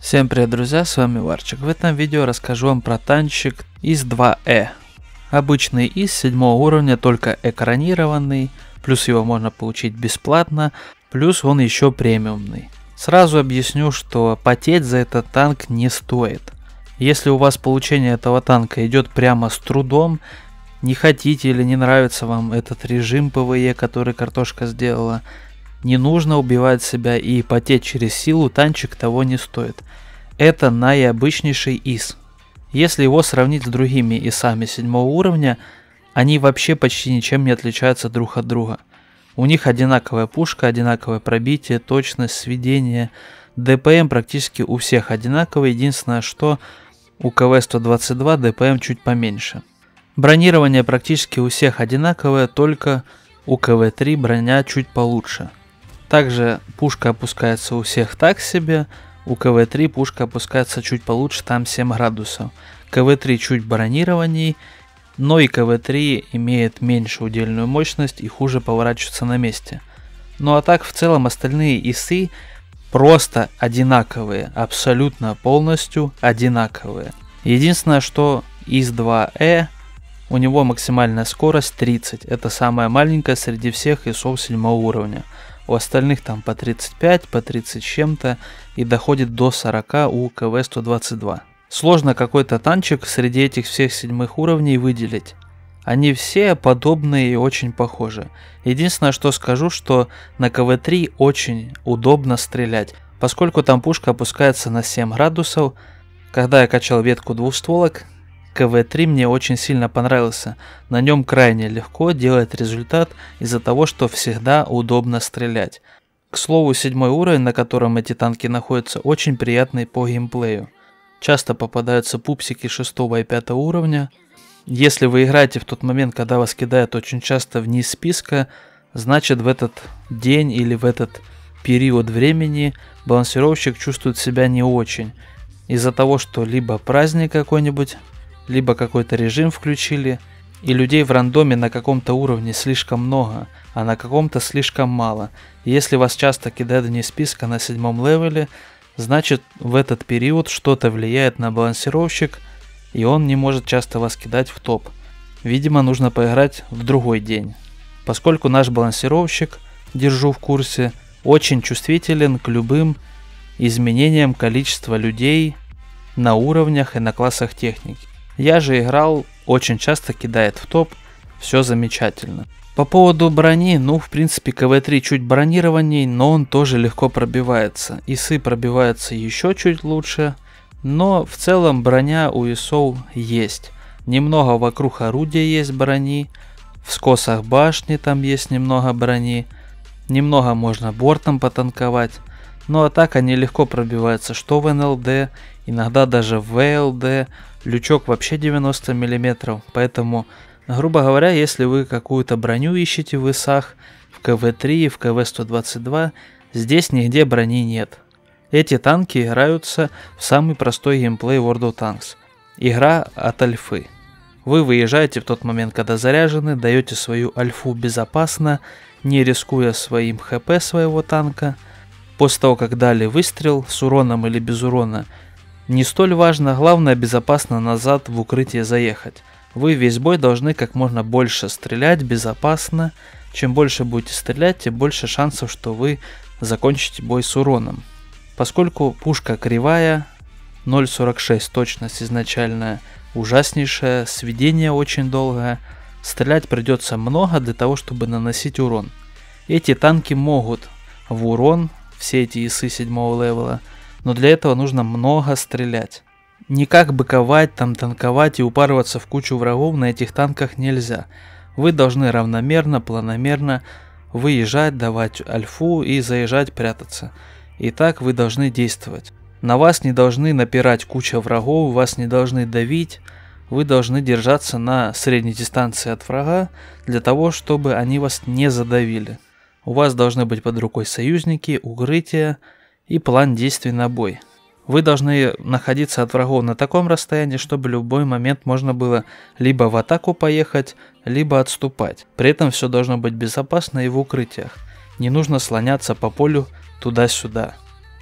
Всем привет, друзья, с вами Варчик. В этом видео расскажу вам про танчик ИС-2Э. Обычный ИС 7 уровня, только экранированный, плюс его можно получить бесплатно, плюс он еще премиумный. Сразу объясню, что потеть за этот танк не стоит. Если у вас получение этого танка идет прямо с трудом, не хотите или не нравится вам этот режим ПВЕ, который картошка сделала, не нужно убивать себя и потеть через силу, танчик того не стоит. Это наиобычнейший ИС. Если его сравнить с другими ИСами 7 уровня, они вообще почти ничем не отличаются друг от друга. У них одинаковая пушка, одинаковое пробитие, точность, сведение. ДПМ практически у всех одинаковый, единственное, что у КВ-122 ДПМ чуть поменьше. Бронирование практически у всех одинаковое, только у КВ-3 броня чуть получше. Также пушка опускается у всех так себе, у КВ-3 пушка опускается чуть получше, там 7 градусов. КВ-3 чуть бронированней, но и КВ-3 имеет меньше удельную мощность и хуже поворачивается на месте. Ну а так в целом остальные ИСы просто одинаковые, абсолютно полностью одинаковые. Единственное, что ИС-2Э, у него максимальная скорость 30, это самая маленькая среди всех ИСов 7 уровня. У остальных там по 35, по 30 с чем-то и доходит до 40 у КВ-122. Сложно какой-то танчик среди этих всех 7 уровней выделить. Они все подобные и очень похожи. Единственное, что скажу, что на КВ-3 очень удобно стрелять, поскольку там пушка опускается на 7 градусов. Когда я качал ветку двухстволок, КВ-3 мне очень сильно понравился. На нем крайне легко делать результат из-за того, что всегда удобно стрелять. К слову, 7 уровень, на котором эти танки находятся, очень приятный по геймплею. Часто попадаются пупсики 6 и 5 уровня. Если вы играете в тот момент, когда вас кидают очень часто вниз списка, значит в этот день или в этот период времени балансировщик чувствует себя не очень. Из-за того, что либо праздник какой-нибудь, либо какой-то режим включили, и людей в рандоме на каком-то уровне слишком много, а на каком-то слишком мало. И если вас часто кидают вниз списка на 7 левеле, значит в этот период что-то влияет на балансировщик, и он не может часто вас кидать в топ. Видимо, нужно поиграть в другой день. Поскольку наш балансировщик, держу в курсе, очень чувствителен к любым изменениям количества людей на уровнях и на классах техники. Я же играл, очень часто кидает в топ, все замечательно. По поводу брони, ну в принципе КВ-3 чуть бронированней, но он тоже легко пробивается. ИСы пробиваются еще чуть лучше, но в целом броня у ИСов есть. Немного вокруг орудия есть брони, в скосах башни там есть немного брони, немного можно бортом потанковать. Ну а так они легко пробиваются, что в НЛД, иногда даже в ВЛД, лючок вообще 90 мм, поэтому, грубо говоря, если вы какую-то броню ищете в ИСах, в КВ-3, в КВ-122, здесь нигде брони нет. Эти танки играются в самый простой геймплей World of Tanks. Игра от альфы. Вы выезжаете в тот момент, когда заряжены, даете свою альфу безопасно, не рискуя своим ХП своего танка. После того, как дали выстрел, с уроном или без урона, не столь важно, главное безопасно назад в укрытие заехать. Вы весь бой должны как можно больше стрелять безопасно. Чем больше будете стрелять, тем больше шансов, что вы закончите бой с уроном. Поскольку пушка кривая, 0.46 точность изначальная, ужаснейшая, сведение очень долгое, стрелять придется много для того, чтобы наносить урон. Эти танки могут в урон, все эти ИСы 7 левела, но для этого нужно много стрелять. Никак быковать, там танковать и упарываться в кучу врагов на этих танках нельзя. Вы должны равномерно, планомерно выезжать, давать альфу и заезжать, прятаться. И так вы должны действовать. На вас не должны напирать куча врагов, вас не должны давить. Вы должны держаться на средней дистанции от врага, для того, чтобы они вас не задавили. У вас должны быть под рукой союзники, укрытия и план действий на бой. Вы должны находиться от врагов на таком расстоянии, чтобы в любой момент можно было либо в атаку поехать, либо отступать. При этом все должно быть безопасно и в укрытиях. Не нужно слоняться по полю туда-сюда.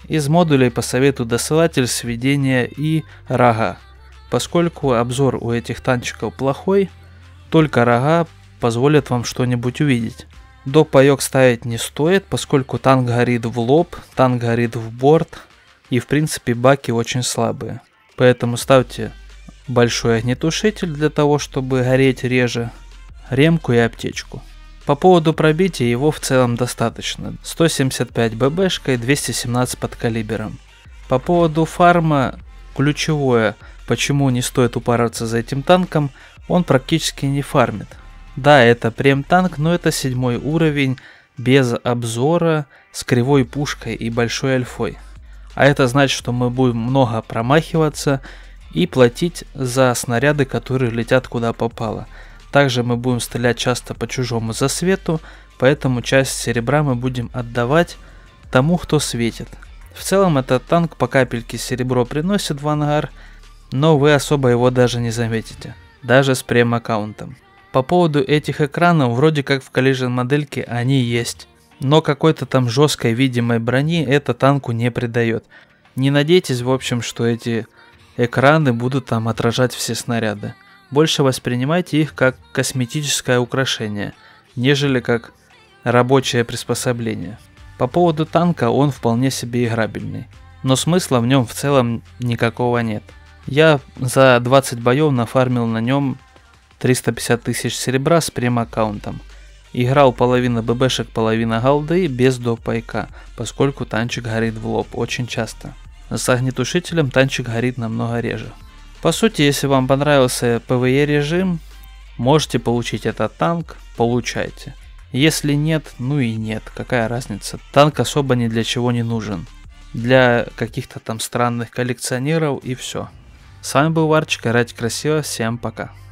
Из модулей посоветую досылатель, сведение и рога. Поскольку обзор у этих танчиков плохой, только рога позволят вам что-нибудь увидеть. Доп-паёк ставить не стоит, поскольку танк горит в лоб, танк горит в борт, и в принципе баки очень слабые. Поэтому ставьте большой огнетушитель для того, чтобы гореть реже, ремку и аптечку. По поводу пробития его в целом достаточно. 175 ББшка и 217 подкалибером. По поводу фарма, ключевое, почему не стоит упарываться за этим танком, он практически не фармит. Да, это прем-танк, но это 7 уровень, без обзора, с кривой пушкой и большой альфой. А это значит, что мы будем много промахиваться и платить за снаряды, которые летят куда попало. Также мы будем стрелять часто по чужому засвету, поэтому часть серебра мы будем отдавать тому, кто светит. В целом этот танк по капельке серебро приносит в ангар, но вы особо его даже не заметите, даже с прем-аккаунтом. По поводу этих экранов, вроде как в Collision модельке они есть, но какой-то там жесткой видимой брони это танку не придает. Не надейтесь, в общем, что эти экраны будут там отражать все снаряды. Больше воспринимайте их как косметическое украшение, нежели как рабочее приспособление. По поводу танка, он вполне себе играбельный, но смысла в нем в целом никакого нет. Я за 20 боев нафармил на нем 350 тысяч серебра с прем-аккаунтом. Играл половина ББшек, половина голды без доп-пайка, поскольку танчик горит в лоб очень часто. С огнетушителем танчик горит намного реже. По сути, если вам понравился PvE режим, можете получить этот танк, получайте. Если нет, ну и нет, какая разница, танк особо ни для чего не нужен. Для каких-то там странных коллекционеров и все. С вами был Варчик, играйте красиво, всем пока.